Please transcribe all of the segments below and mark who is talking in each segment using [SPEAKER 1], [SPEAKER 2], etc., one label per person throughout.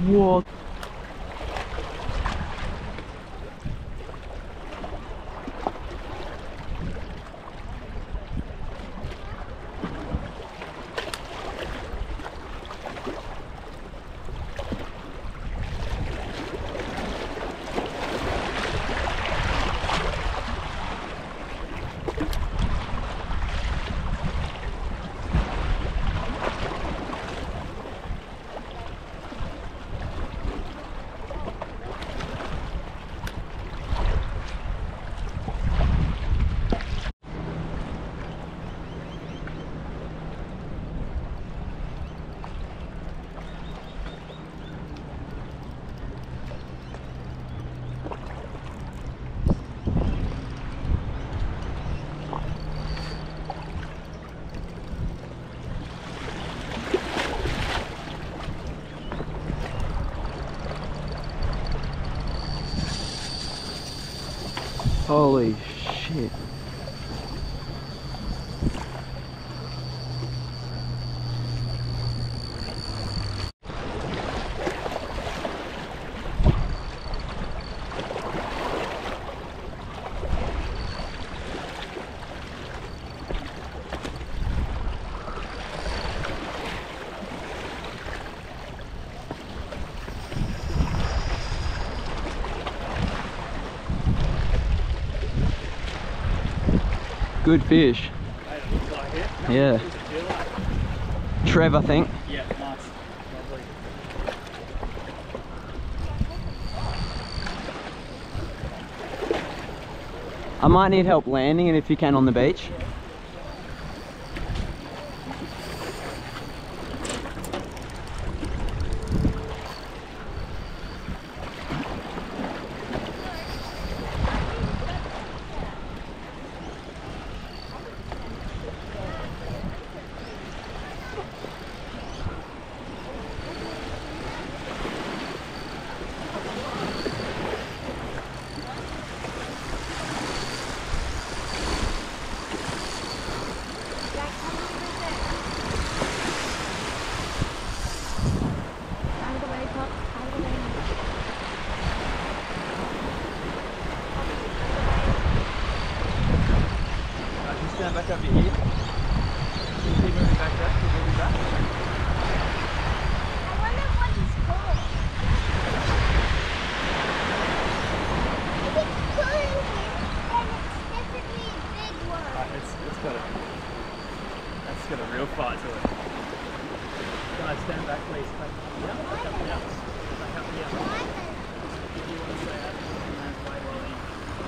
[SPEAKER 1] What? Holy shit. Good fish.
[SPEAKER 2] It looks like it.
[SPEAKER 1] Yeah. Trev, I think.
[SPEAKER 2] Yeah, nice. Lovely.
[SPEAKER 1] I might need help landing it if you can on the beach.
[SPEAKER 2] Stand back over here. Keep moving back there. Keep moving back.
[SPEAKER 3] I wonder what it's called. If it's cool in here, then it's definitely a big one.
[SPEAKER 2] That's got a real fight to it. Guys, stand back please. Back up here. Back up here. If you want to stay out, land way well in.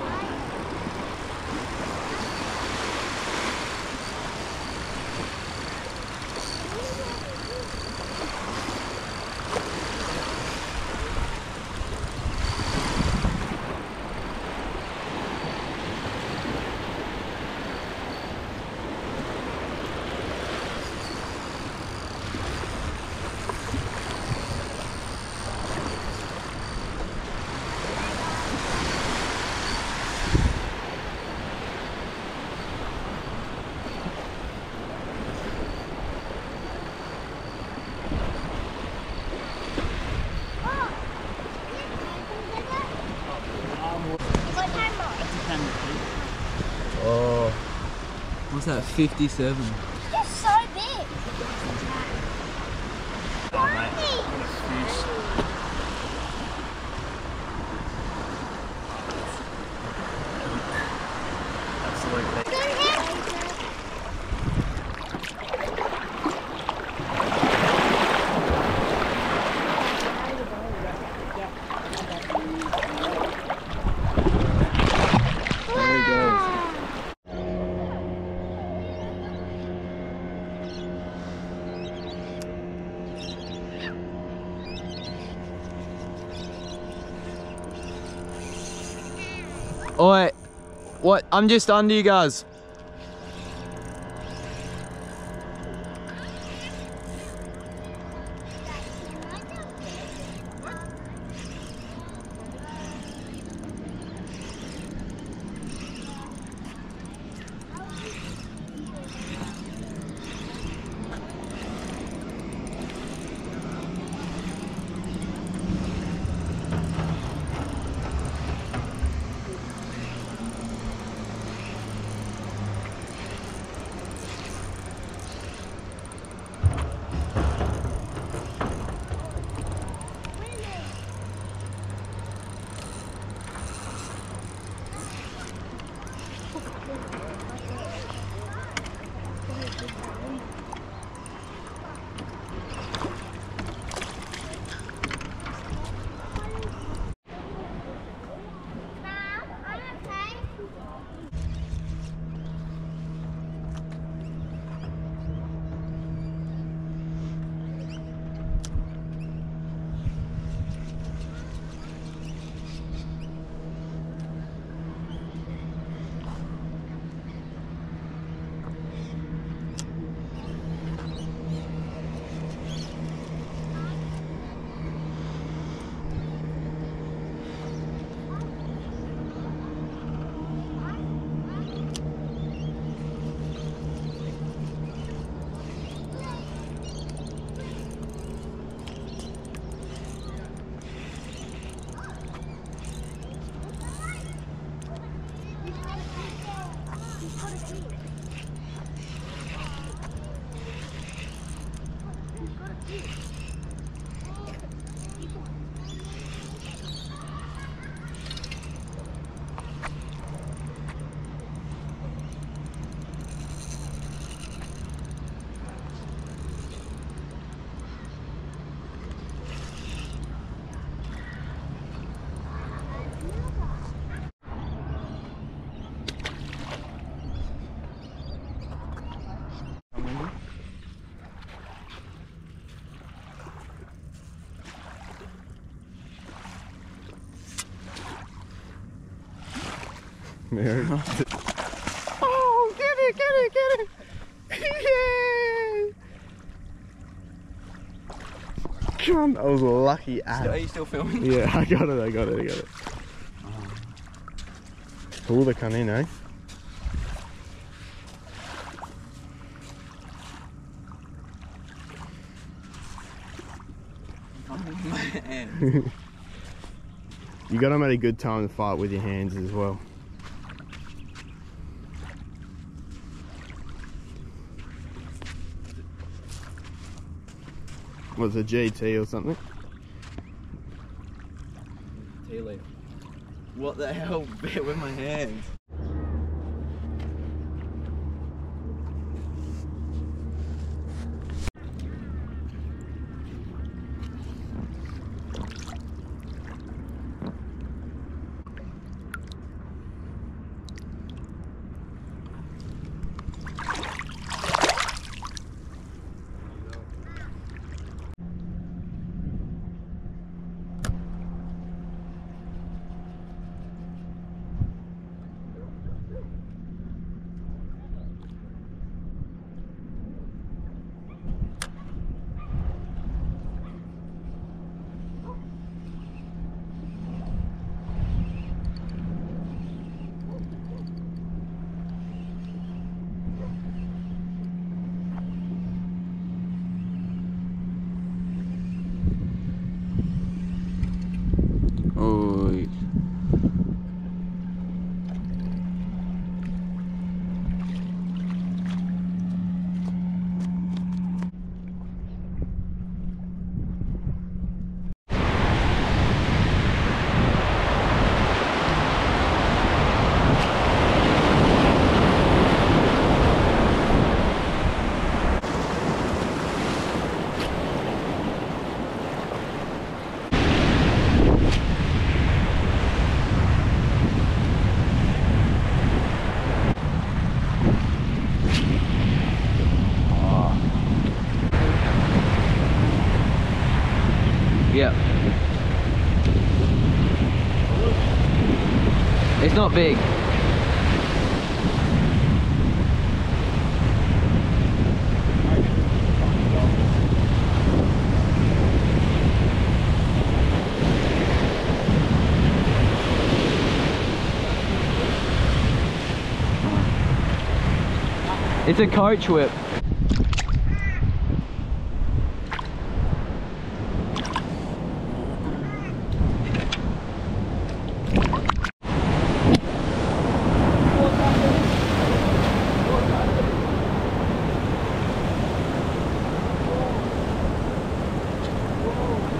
[SPEAKER 1] Oh, what's that? 57.
[SPEAKER 3] It's so big.
[SPEAKER 1] There he goes. Oi, what? I'm just under you guys.
[SPEAKER 4] Mary. Oh, get it, get it, get it! Yay! Come on, that was a lucky ass.
[SPEAKER 5] Are you still filming?
[SPEAKER 4] Yeah, I got it, I got it, I got it. Pull the cunt in, eh?
[SPEAKER 5] Man.
[SPEAKER 4] You got them at a good time to fight with your hands as well. What's a GT or something?
[SPEAKER 5] Tea leaf. What the hell? Bear with my hands.
[SPEAKER 1] Oh. Yeah. It's not big. It's a coach whip.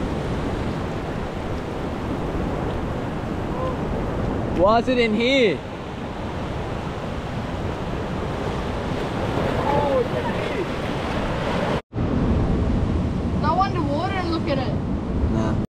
[SPEAKER 1] Why is it in here?